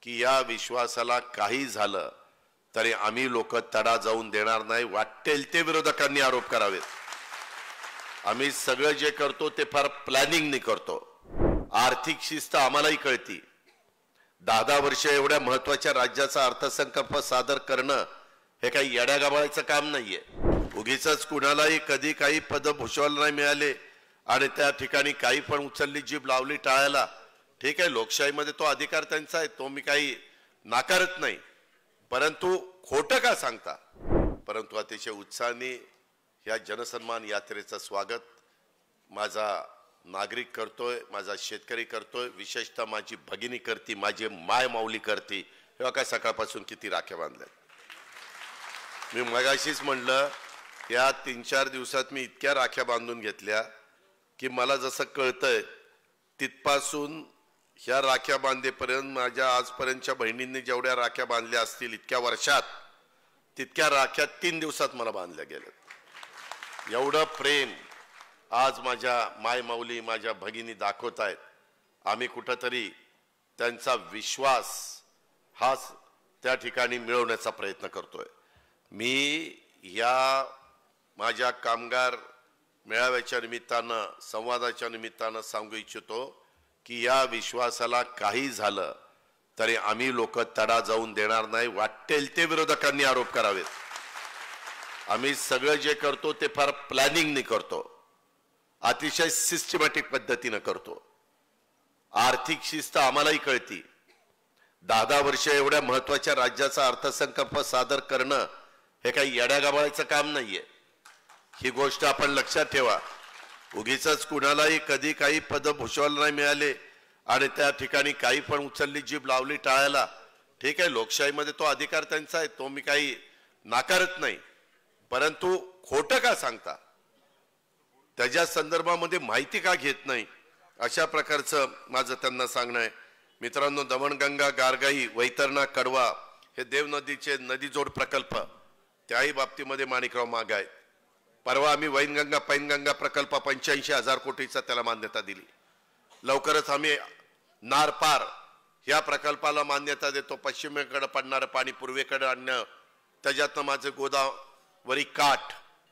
की या विश्वासाला काही झालं तरी आम्ही लोक तडा जाऊन देणार नाही। वाटेल ते विरोधकांनी आरोप करावेत। आम्ही सगळं जे करतो ते फार प्लॅनिंगने करतो। आर्थिक शिस्त आम्हालाही कळती। 10 वर्ष एवढ्या महत्त्वाच्या राज्याचा अर्थसंकल्प सादर करणं हे काही येड्यागाबाळाचं काम नाहीये। उगीचच कुणालाही कधी काही पदभूषण नाही मिळाले आणि त्या ठिकाणी काही पण उचलली जीभ लावली टाळायला, ठीक आहे, लोकशाहीमध्ये तो अधिकार त्यांचा आहे, तो मी काही नाकारत नाही। परंतु खोटं का सांगता? परंतु अतिशय उत्साहाने या जनसन्मान यात्रेचं स्वागत माझा नागरिक करतोय, माझा शेतकरी करतोय, विशेषतः माझी भगिनी करती, माझी माय माऊली करती। हे काय सकाळपासून किती राख्या बांधल्या। मी मगाशीच म्हणलं या 3-4 दिवसात मी इतक्या राख्या बांधून घेतल्या की मला जसं कळतंय तिथपासून ह्या राख्या बांधेपर्यंत माझ्या आजपर्यंतच्या बहिणींनी जेवढ्या राख्या बांधल्या असतील इतक्या वर्षात, तितक्या राख्या 3 दिवसात मला बांधल्या गेल्या। एवढं प्रेम आज माझ्या माय माऊली माझ्या भगिनी दाखवत आहेत। आम्ही कुठेतरी त्यांचा विश्वास हा त्या ठिकाणी मिळवण्याचा प्रयत्न करतोय। मी या माझ्या कामगार मेळाव्याच्या निमित्तानं संवादाच्या निमित्तानं सांगू इच्छितो की या विश्वासाला काही झालं तरी आम्ही लोक तडा जाऊन देणार नाही। वाटेल ते विरोधकांनी आरोप करावेत। आम्ही सगळं जे करतो ते फार प्लॅनिंगने करतो, अतिशय सिस्टमॅटिक पद्धतीने करतो। आर्थिक शिस्त आम्हालाही कळती। 10 वर्ष एवढ्या महत्त्वाच्या राज्याचा अर्थसंकल्प सादर करणं हे काही येड्यागाबाळाचं काम नाहीये। ही गोष्ट आपण लक्षात ठेवा। उगीचच कुणालाही कधी काही पदभूषण नाही मिळाले आणि त्या ठिकाणी काही पण उचलली जीभ लावली टाळायला, ठीक आहे, लोकशाहीमध्ये तो अधिकार त्यांचा आहे, तो मी काही नाकारत नाही। परंतु खोटं का सांगता? त्याच्या संदर्भामध्ये माहिती का घेत नाही? अशा प्रकारचं माझं त्यांना सांगणं आहे। मित्रांनो, दमणगंगा गारगाई वैतरणा कडवा हे देव नदीचे नदीजोड प्रकल्प त्याही बाबतीमध्ये माणिकराव मागे आहेत। परवा आम्ही वैनगंगा पैनगंगा प्रकल्प 85,000 कोटीचा त्याला मान्यता दिली। लवकरच आम्ही नारपार या प्रकल्पाला मान्यता देतो। पश्चिमेकडे पडणारं पाणी पूर्वेकडे आणणं, त्याच्यातनं माझं गोदावरी काठ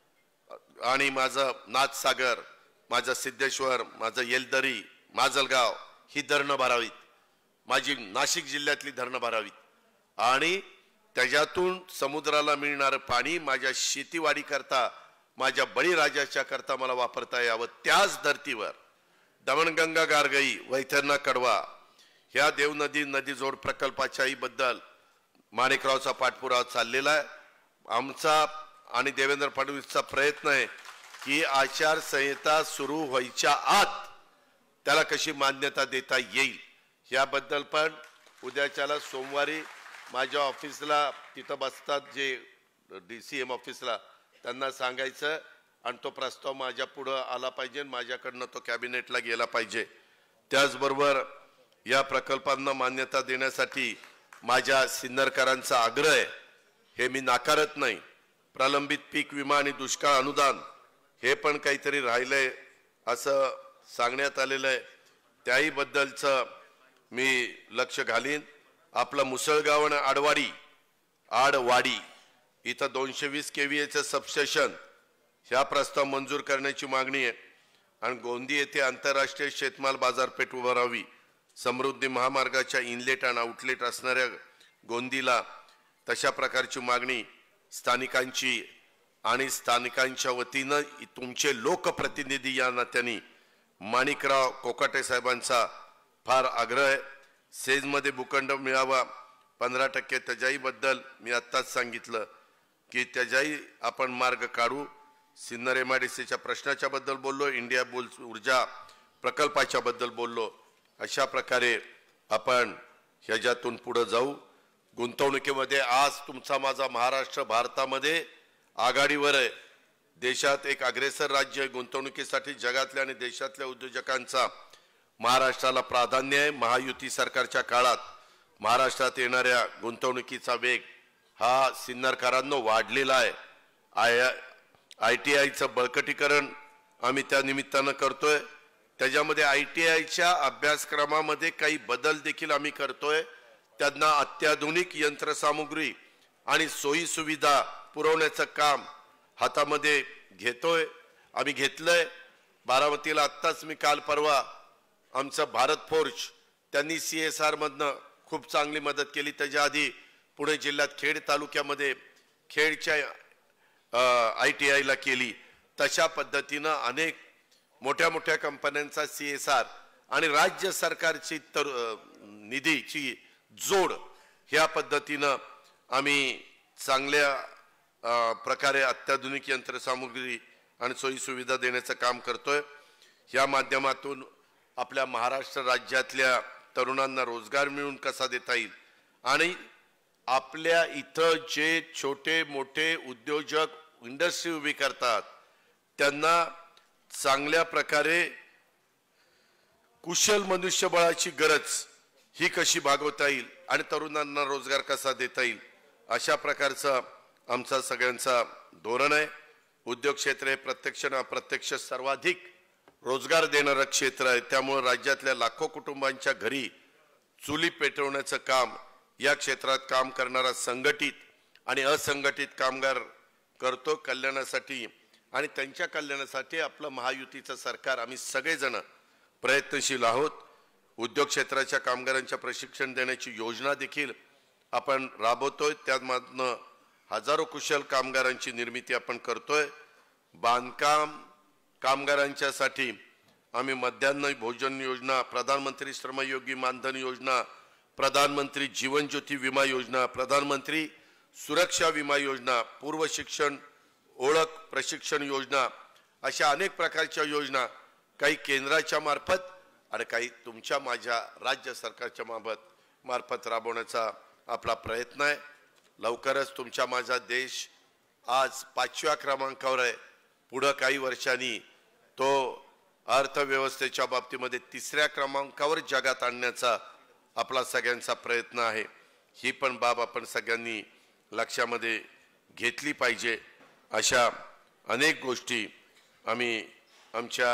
आणि माझं नाथसागर, माझं सिद्धेश्वर, माझं येलदरी, माजलगाव ही धरणं भरावीत, माझी नाशिक जिल्ह्यातली धरणं भरावीत आणि त्याच्यातून समुद्राला मिळणारं पाणी माझ्या शेतीवाडी करता, माझ्या बळीराजाच्या करता मला वापरता यावं। त्याच धर्तीवर दमणगंगा गारगाई वैतरणा कडवा ह्या देवनदी नदीजोड प्रकल्पाच्याही बद्दल माणिकरावचा पाठपुरावा चाललेला आहे। आमचा आणि देवेंद्र फडणवीसचा प्रयत्न आहे की आचारसंहिता सुरू व्हायच्या आत त्याला कशी मान्यता देता येईल याबद्दल पण उद्याच्याला सोमवारी माझ्या ऑफिसला तिथं बसतात जे DCM ऑफिसला, त्यांना सांगायचं आणि तो प्रस्ताव माझ्या पुढं आला पाहिजे, माझ्याकडनं तो कॅबिनेटला गेला पाहिजे। त्याचबरोबर या प्रकल्पांना मान्यता देण्यासाठी माझ्या सिन्नरकरांचा आग्रह आहे, हे मी नाकारत नाही। प्रलंबित पीक विमा आणि दुष्काळ अनुदान हे पण काहीतरी राहिलंय असं सांगण्यात आलेलं आहे, त्याही बद्दलचं मी लक्ष घालीन। आपलं मुसळगाव आणि आडवाडी इथं 220 kVAचं सबस्टेशन ह्या प्रस्ताव मंजूर करण्याची मागणी आहे आणि गोंदी येथे आंतरराष्ट्रीय शेतमाल बाजारपेठ उभारावी। समृद्धी महामार्गाच्या इनलेट आणि आउटलेट असणाऱ्या गोंदीला तशा प्रकारची मागणी स्थानिकांची आणि स्थानिकांच्या वतीनं तुमचे लोकप्रतिनिधी या नात्याने माणिकराव कोकाटे साहेबांचा फार आग्रह आहे। सेजमध्ये भूखंड मिळावा 15%, त्याच्याही बद्दल मी आत्ताच सांगितलं की त्याच्याही आपण मार्ग काढू। सिन्नर MIDCच्या प्रश्नाच्या बद्दल बोललो, इंडिया बुल्स ऊर्जा प्रकल्पाच्या बद्दल बोललो। अशा प्रकारे आपण ह्याच्यातून पुढे जाऊ। गुंतवणुकीमध्ये आज तुमचा माझा महाराष्ट्र भारतामध्ये आघाडीवर आहे। देशात एक अग्रेसर राज्य आहे गुंतवणुकीसाठी। जगातल्या आणि देशातल्या उद्योजकांचा महाराष्ट्राला प्राधान्य आहे। महायुती सरकारच्या काळात महाराष्ट्रात येणाऱ्या गुंतवणुकीचा वेग हा सिन्नरकरांनो वाढलेला आहे। ITIचं बळकटीकरण आम्ही त्या निमित्तानं करतोय। त्याच्यामध्ये ITIच्या अभ्यासक्रमामध्ये काही बदल देखील आम्ही करतोय। त्या त्यांना अत्याधुनिक यंत्रसामुग्री आणि सोयी सुविधा पुरवण्याचं काम हातामध्ये घेतोय, आम्ही घेतलंय. बारामतीला आत्ताच मी काल परवा आमचं भारत फोर्ज त्यांनी CSR मधनं खूप चांगली मदत केली. त्याच्या आधी पुणे जिल्ह्यात खेड तालुक्यामध्ये खेडच्या ITI ला केली. तशा पद्धतीनं अनेक मोठ्या मोठ्या कंपन्यांचा CSR आणि राज्य सरकारची निधीची जोड ह्या पद्धतीनं आम्ही चांगल्या प्रकारे अत्याधुनिक यंत्रसामुग्री आणि सोयी सुविधा देण्याचं काम करतोय. या माध्यमातून आपल्या महाराष्ट्र राज्यातल्या तरुणांना रोजगार मिळवून कसा देता येईल आणि आपल्या इथं जे छोटे मोठे उद्योजक इंडस्ट्री उभी करतात त्यांना चांगल्या प्रकारे कुशल मनुष्यबळाची गरज ही कशी भागवता येईल आणि तरुणांना रोजगार कसा देता येईल अशा प्रकारचा आमचा सगळ्यांचा धोरण आहे. उद्योग क्षेत्र हे प्रत्यक्ष ना अप्रत्यक्ष सर्वाधिक रोजगार देणारं क्षेत्र आहे. त्यामुळे राज्यातल्या लाखो कुटुंबांच्या घरी चुली पेटवण्याचं काम या क्षेत्रात काम करणारा संघटित आणि असंघटित कामगार करतो. कल्याणासाठी आणि त्यांच्या कल्याणासाठी आपलं महायुतीचं सरकार आम्ही सगळेजण प्रयत्नशील आहोत. उद्योग क्षेत्राच्या कामगारांच्या प्रशिक्षण देण्याची योजना देखील आपण राबवतोय. त्यामधनं हजारो कुशल कामगारांची निर्मिती आपण करतोय. बांधकाम कामगारांच्यासाठी आम्ही मध्यान्ह भोजन योजना, प्रधानमंत्री श्रमयोगी मानधन योजना, प्रधानमंत्री जीवन ज्योती विमा योजना, प्रधानमंत्री सुरक्षा विमा योजना, पूर्व शिक्षण ओळख प्रशिक्षण योजना अशा अनेक प्रकारच्या योजना काही केंद्राच्या मार्फत आणि काही तुमच्या माझ्या राज्य सरकारच्या मार्फत राबवण्याचा आपला प्रयत्न आहे. लवकरच तुमच्या माझा देश आज 5व्या क्रमांकावर आहे. पुढे काही वर्षांनी तो अर्थव्यवस्थेच्या बाबतीमध्ये 3ऱ्या क्रमांकावर जगात आणण्याचा आपला सगळ्यांचा प्रयत्न आहे. ही पण बाब आपण सगळ्यांनी लक्षामध्ये घेतली पाहिजे. अशा अनेक गोष्टी आम्ही आमच्या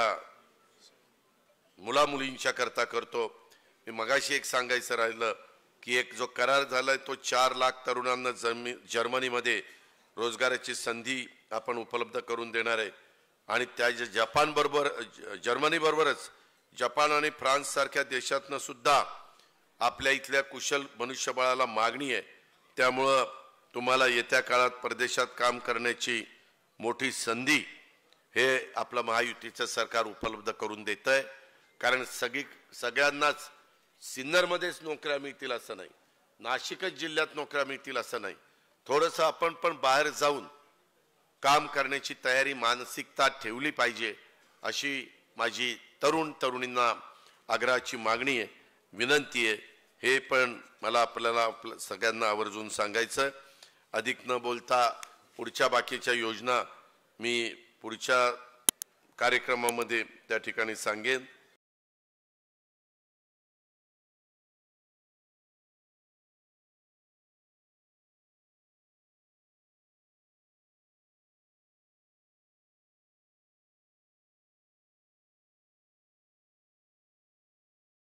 मुलामुलींच्या करता करतो. मी मगाशी एक सांगायचं राहिलं की एक जो करार झालाय तो 4 लाख तरुणांना जर्मनीमध्ये रोजगाराची संधी आपण उपलब्ध करून देणार आहे. आणि त्या जपान बरोबर जर्मनी बरोबरच जपान आणि फ्रान्स सारख्या देशातनं सुद्धा आपल्या इथल्या कुशल मनुष्यबळाला मागणी आहे. त्यामुळं तुम्हाला येत्या काळात परदेशात काम करण्याची मोठी संधी हे आपलं महायुतीचं सरकार उपलब्ध करून देत आहे. कारण सगळ्यांनाच सिन्नरमध्येच नोकऱ्या मिळतील असं नाही, नाशिकच जिल्ह्यात नोकऱ्या मिळतील असं नाही. थोडंसं आपण पण बाहेर जाऊन काम करण्याची तयारी मानसिकता ठेवली पाहिजे अशी माझी तरुणींना आग्रहाची मागणी आहे, विनंती आहे. हे पण मला आपल्याला सगळ्यांना आवर्जून सांगायचं. अधिक न बोलता पुढच्या बाकीच्या योजना मी पुढच्या कार्यक्रमामध्ये त्या ठिकाणी सांगेन.